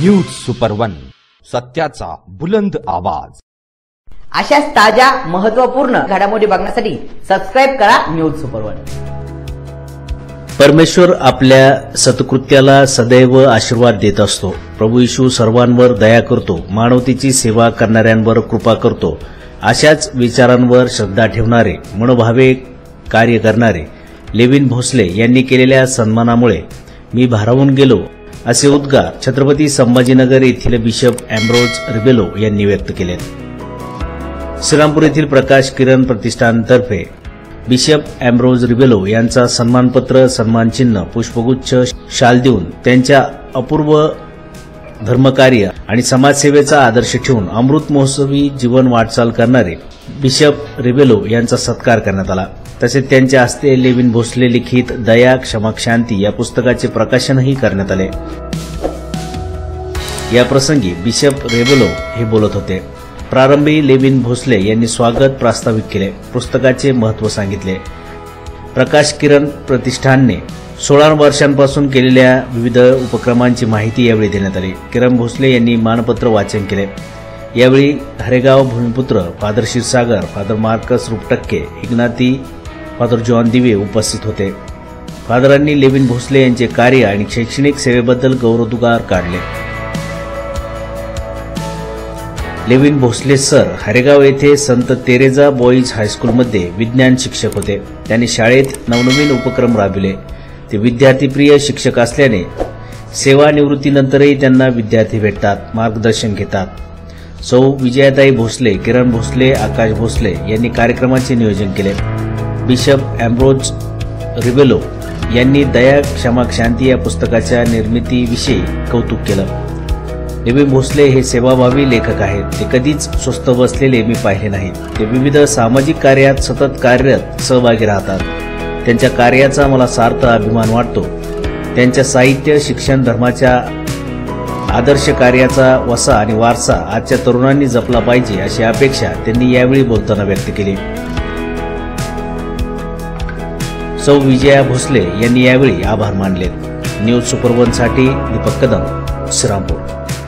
News super one, सत्याचा बुलंद आवाज। अशाच ताज्या महत्त्वपूर्ण घडामोडी बघण्यासाठी सबस्क्राइब करा न्यूज सुपर वन। परमेश्वर आपल्या सत्कृत्याला सदैव आशीर्वाद देत असतो। प्रभू येशू सर्वांवर दया करतो, मानवतेची सेवा करणाऱ्यांवर कृपा करतो। अशाच विचारांवर श्रद्धा ठेवणारे, मनोभावे कार्य करणारे लेविन भोसले यांनी केलेल्या सन्मानामुळे मी भारावून गेलो, असे उद्गार छत्रपती संभाजीनगर येथील बिशप एम्ब्रोज रिबेलो यांनी व्यक्त केले। श्रीरामपूर येथील प्रकाश किरण प्रतिष्ठानतर्फे बिशप एम्ब्रोज रिबेलो यांचा सन्मानपत्र, सन्मानचिन्ह, पुष्पगुच्छ, शाल देऊन त्यांच्या अपूर्व धर्मकार्य आणि समाजसेवेचा आदर्श ठेवून अमृत महोत्सवी जीवन वाटचाल करणारे बिशप रिबेलो यांचा सत्कार करण्यात आला। तसेच त्यांच्या हस्ते लेविन भोसले लिखित दया, क्षमा, शांती या पुस्तकाचे प्रकाशनही करण्यात आले। या प्रसंगी बिशप रिबेलो हे बोलत होते। प्रारंभी लेविन भोसले यांनी स्वागत प्रास्ताविक केले, पुस्तकाचे महत्त्व सांगितले। प्रकाश किरण प्रतिष्ठानने 16 वर्षांपासून केलेल्या विविध उपक्रमांची माहिती यावेळी देण्यात आली। किरण भोसले यांनी मानपत्र वाचन केले। यावेळी हरेगाव भूमिपुत्र father Kshirsagar, father Marcus Rupatakke, Ignati, father John Dive उपस्थित होते। फादरांनी लेविन भोसले यांचे कार्य आणि शैक्षणिक सेवेबद्दल गौरवोद्गार काढले। लेविन भोसले सर हरेगाव येथे संत तेरेजा बॉईज हायस्कूलमध्ये विज्ञान शिक्षक होते। त्यांनी शाळेत नवनवीन उपक्रम राबविले। ते विद्यार्थीप्रिय शिक्षक असल्याने सेवानिवृत्तीनंतरही त्यांना विद्यार्थी भेटतात, मार्गदर्शन घेतात। सौ विजयाताई भोसले, किरण भोसले, आकाश भोसले यांनी कार्यक्रमाचे नियोजन केले। बिशप एम्ब्रोज रिबेलो यांनी दया, क्षमा, शांती या पुस्तकाच्या निर्मितीविषयी कौतुक केलं। लेविन भोसले हे सेवाभावी लेखक आहेत। ते कधीच स्वस्थ बसलेले मी पाहिले नाहीत। ते विविध सामाजिक कार्यात सतत कार्यरत सहभागी राहतात। त्यांच्या कार्याचा मला सार्थ अभिमान वाटतो। त्यांच्या साहित्य, शिक्षण, धर्माच्या आदर्श कार्याचा वसा आणि वारसा आजच्या तरुणांनी जपला पाहिजे, अशी अपेक्षा त्यांनी यावेळी बोलताना व्यक्त केली। सौ विजया भोसले यांनी यावेळी आभार मानले। न्यूज सुपर वन साठी दीपक कदम, श्रीरामपूर।